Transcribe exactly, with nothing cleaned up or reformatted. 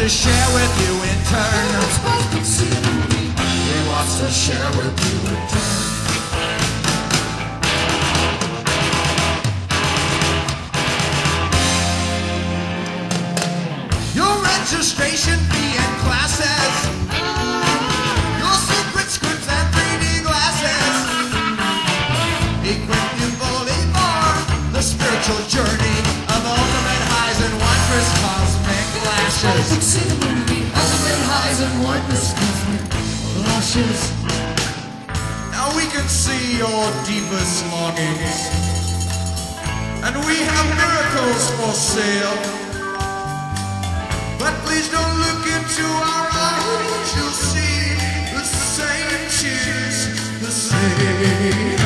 to share with you in turn. He wants to share with you in turn. Your registration fee and classes, your secret scripts and three D glasses, equip you fully for the spiritual journey of ultimate highs and wondrous cosmic flashes. See the movie, ultimate highs and wondrous cosmic flashes. Now we can see your deepest longings, and we have miracles for sale. But please don't look into our eyes, you'll see the same tears, the same.